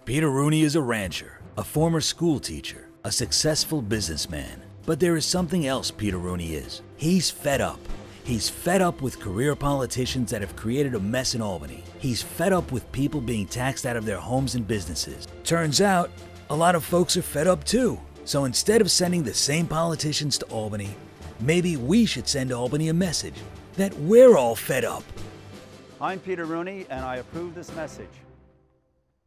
Peter Rooney is a rancher, a former school teacher, a successful businessman. But there is something else Peter Rooney is. He's fed up. He's fed up with career politicians that have created a mess in Albany. He's fed up with people being taxed out of their homes and businesses. Turns out, a lot of folks are fed up too. So instead of sending the same politicians to Albany, maybe we should send Albany a message that we're all fed up. I'm Peter Rooney, and I approve this message.